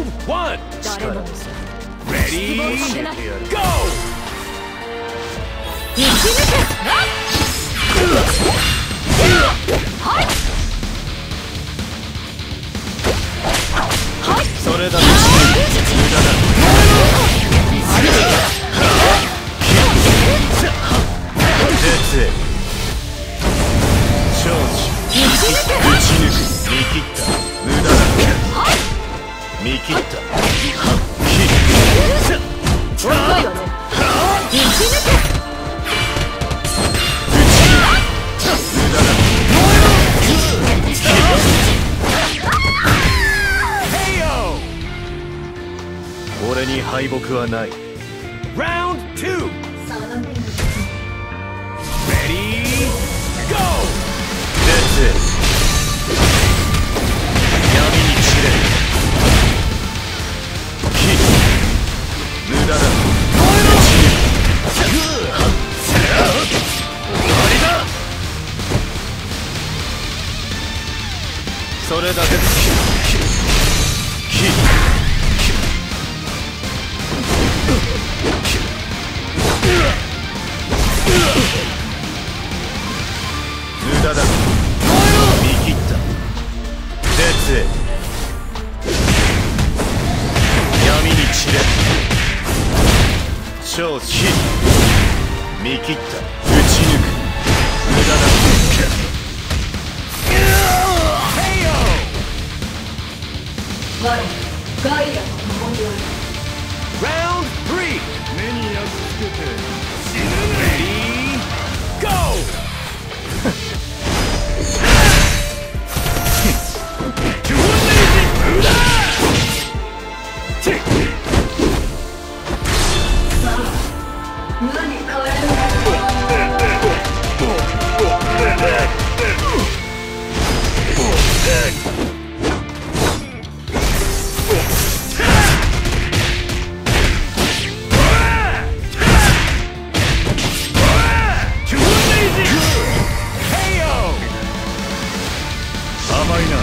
Round one. Ready, go! それだけ無駄だ。絶縁長寿打ち抜く。見切った。無駄だ。見切った。 遅いわね。打ち抜け。 俺に敗北はない。 Round two. Ready, go! 絶縁闇に散れ。無駄だ。終わりだ。それだけです。無駄だ。見切った。絶縁闇に散れ。勝利。見切った。打ち抜く。無駄だ。 我ガイアの守りを。 Round three. 目に焼き付けて死ぬ。 Ready, go! 無に変わらない。 甘いな。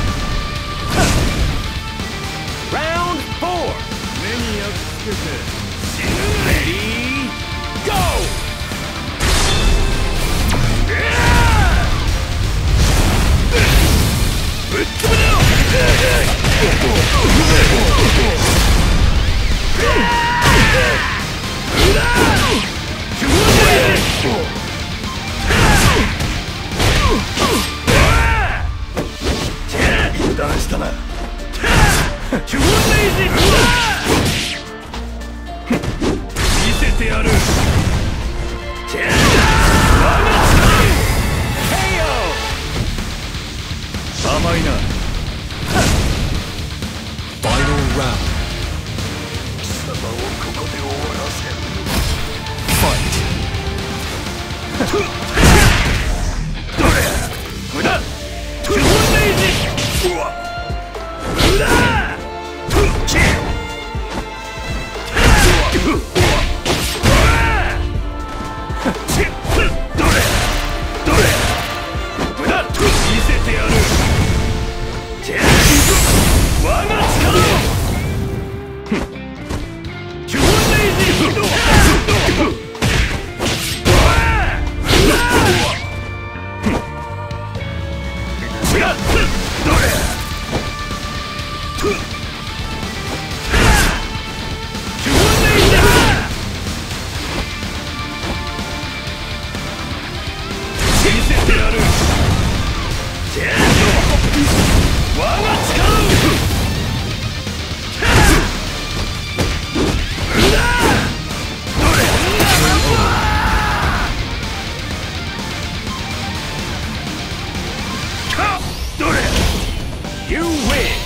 Round four. 目に焼き付けて死ぬ。 Ready, go! ぶっ飛ぶな。油断したな。見せてやる。甘いな。 Final round. 貴様をここで終わらせる。 Fight. どれ。無駄。トゥーレイジ。うわ。無駄。キル。どれ。どれ。無駄。見せてやる。我が力を。トゥーレイジ。 You win.